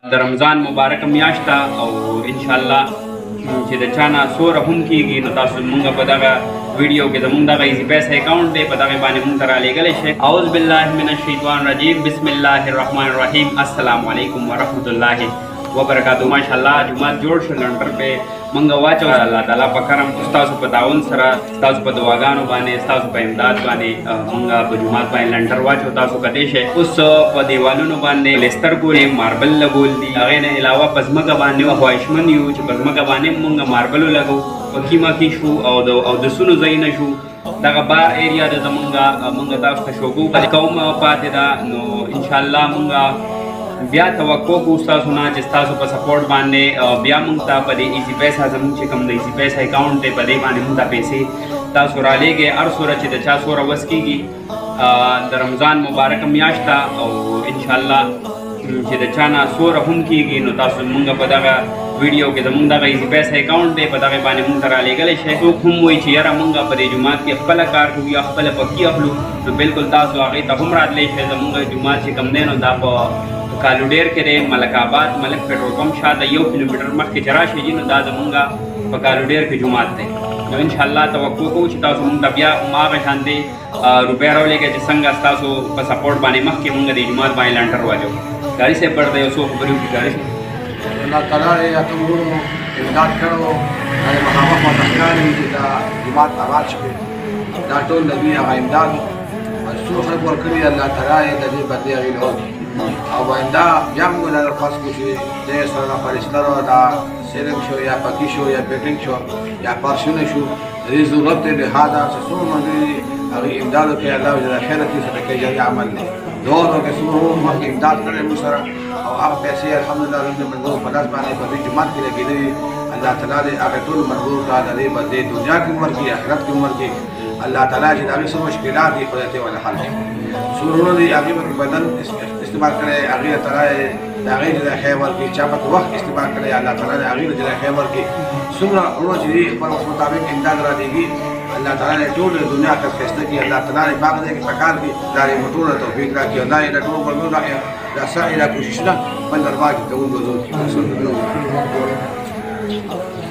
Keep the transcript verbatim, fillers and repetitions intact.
د رمضان مبارک میاشت ده او انشاءالله چې د چا نه سوره هم کېږي نو تاسو مونږ په دغه ویډیو کې زمونږ دغه ایزي پیسه اکاونټ دی په دغې باندې مونږ ته رالیږلی شئ. اعوذ بالله من الشیطان الرجیم بسم الله الرحمن الرحیم. السلام علیکم ورحمۃ اللہ وبرکاتہ. ماشاءالله جومات جوړ شو لنډر پې مونږ واچو. الله تعالی په کرم ستاسو په تعاون سره ستاسو په دعاګانو باندې ستاسو په امداد باندې مونږ په جومات باندې لنډر واچو. تاسو کدی شئ اوس په دیوالونو باندې لستر ګولې ماربل لګول دي. هغې نه علاوه په ځمکه باندې خواهشمند یو چې په ځمکه باندې مونږ ماربل ولګو. پکې مکې شو او د اودسونو ځایونه شو. دغه بار ایریا د زمونږ مونږ تاسو ته شوګو کوم پاتې ده نو انشاءالله مونږ بیا توقع کوو ستاسو نه چې ستاسو په سپورټ باندې بیا مونږ ته په دې ایزي پیسه زموږ چې کوم د ایزي پیسه اکاونټ دی په دې باندې مونږ ته پیسې تاسو رالیږئ. هر څومره چې د چا څومره وس کېږي. د رمضان مبارک میاشت ده او انشاءالله چې د چا نه څومره هم کېږي نو تاسو مونږ په دغه ویډیو کې زموږ دغه ایزي پیسه اکاونټ دی په دغې باندې مونږ ته رالیږلی شئ. څوک هم وایي چې یاره مونږ په دې جومات کې خپله کار کوو یا خپله پکې اخلو نو بلکل تاسو هغې ته هم راتلی شئ. زمونږ جومات چې کوم دی نو دا په کالوډیر کې دی ملک آباد ملک پټرول پمپ شاته یو کیلومیټر مخکې چې راشئ جي نو دا زمونږ په کالوډیر کې جومات دی. نو انشاءالله توقع کوو چې تاسو مونږ ته بیا هماغه شانتې روپۍ راولېږئ چې څنګه ستاسو په سپورټ باندې مخکې مونږ د جومات باندې لنډر واچو. ګاري صاحب بړ دی یو څو خبرې وکړي. ګاري صاحب الله تعالی یې کوم ورونو امداد کړو د مخامخ متخکاري چې دا جومات آباد شوی دا ټول نبي هغه امداد څو خلک ورکړي الله تعالی یې د دې بدلې هغې له او آینده بیا موږ له درخواست کوو چې دې سره د فرشترو دا سیلنګ شو یا پکي شو یا پیټنګ شو یا پارشونه شو د دې ضرورت دی لهذا چې څومره ملګري هغې امداد وکړي الله جل خیره کړي صدقې جاري عمل دی دعا وکړئ څومره مخکې امداد کړی موږ سره او هغه پیسې الحمدلله زموږ د ملګرو په لاس باندې په دې جومات کې لګېدلي الله تعالی دې هغه ټول ملګرو ته د دې بدلې دنیا کې هم ورکړي آخرت کې هم ورکړي. الله تعالی چې د هغې څه مشکلات دي خدای ته ول حل کړي. څو وروڼه دي هغې به بدن استعمال کړی هغې له تعالی د هغې جزای خیر ورکړي. چا به وخت استعمال کړی الله تعالی د هغې له جزای خیر ورکړي. څومره وروڼه چې دي خپل وخت مطابق امداد رالېږي الله تعالی ټول دنیا ته ښایسته کړي. الله تعالی باغ دې کې پکار کړي دا یې موټرونه توفیق راکړي. الله یې د ټولو ملګرو دا سایره کوششونه په دربار کې کوونکو زور کړي.